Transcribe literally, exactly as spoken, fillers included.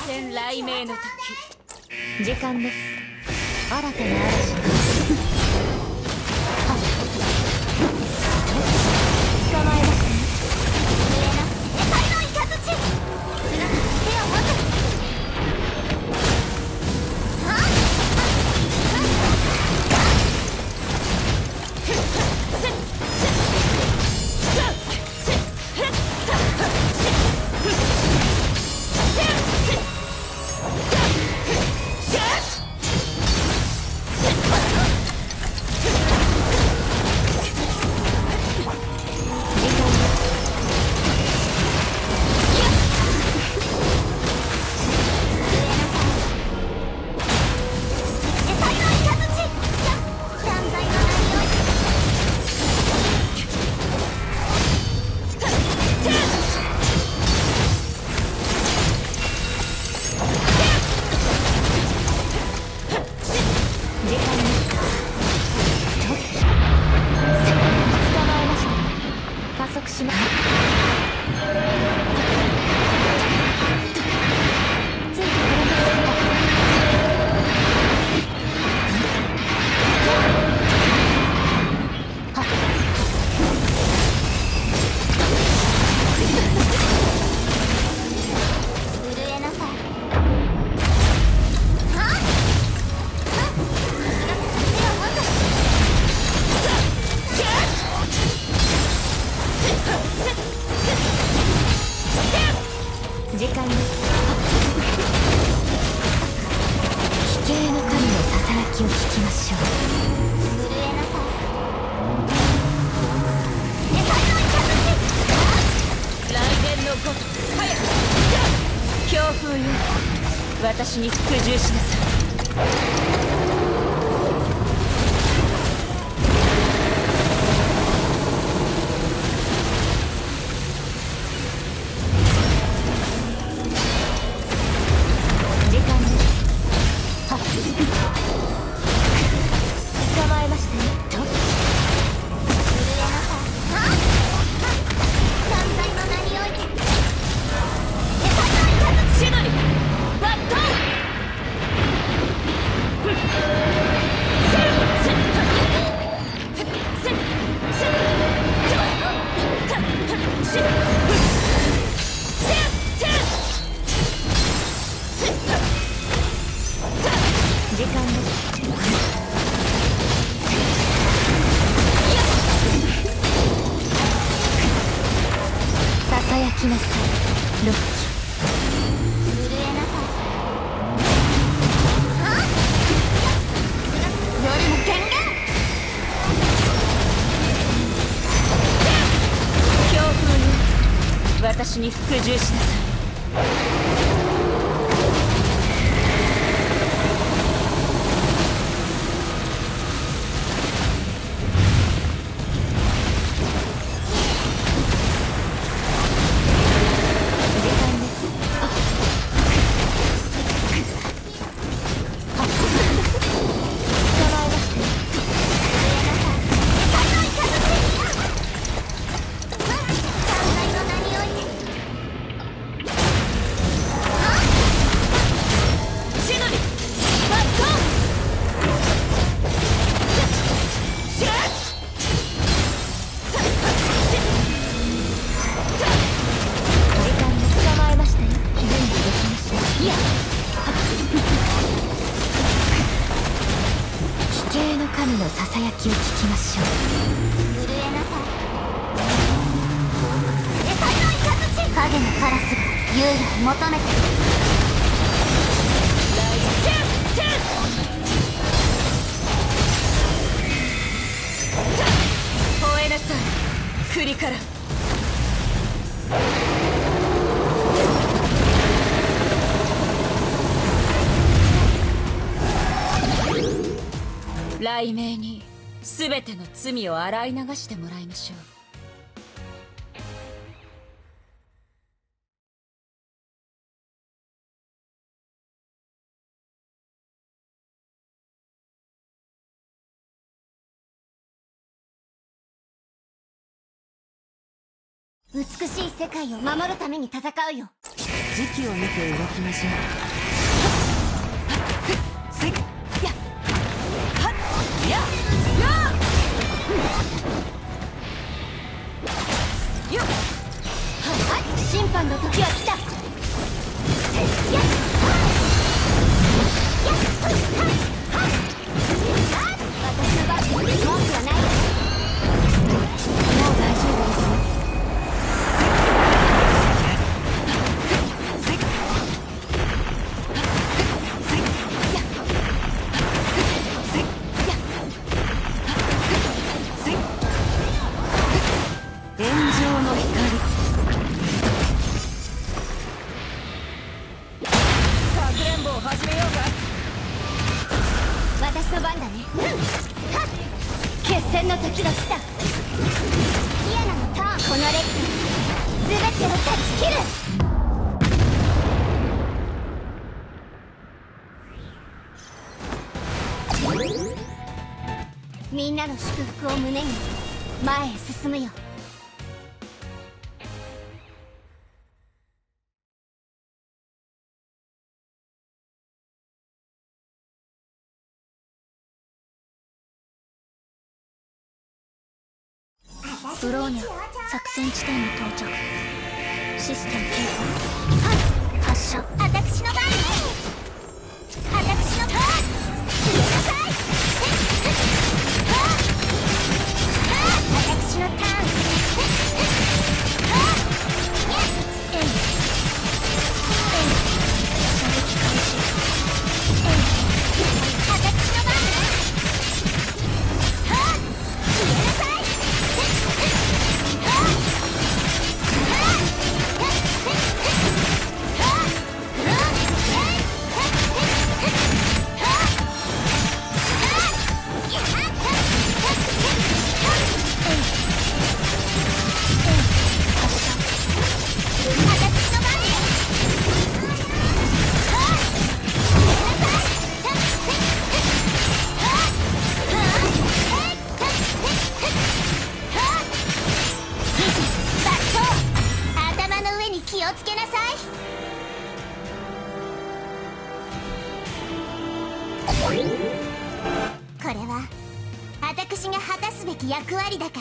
戦雷鳴の時。 時間です。新たな嵐が捕まえましたね。上の世界のイカズチ。手を持つ。時間です。奇形の神のささやきを聞きましょう。震えなさい。世界のイカズチ。 雷電のごと早く。強風よ、私に服従しなさい。 きなさい、ロッキー。震えなさい。はっ夜の権限。 強風よ、私に服従しなさい。 神のささやきを聞きましょう。震えなさい。世界のイカズチ。影のカラスが優雅を求めてる。 吠えなさい、栗から。雷鳴に全ての罪を洗い流してもらいましょう。美しい世界を守るために戦うよ。 時期を見て動きましょう。せっやはっややよっはい、審判の時は来た。やっ私のバッグ文句はない。もう大丈夫ですよ。私の番だね。うん、はっ決戦の時が来た。イエナのターン。このレッド全てを断ち切る。みんなの祝福を胸に前へ進むよ。ブローニャ作戦地点に到着。システム継続。はい発射。私の番ね。私の番。消えなさい。私のターン。えいえい射撃開始。えい私の番ね。消えなさい。頭の上に気をつけなさい。これは私が果たすべき役割だから。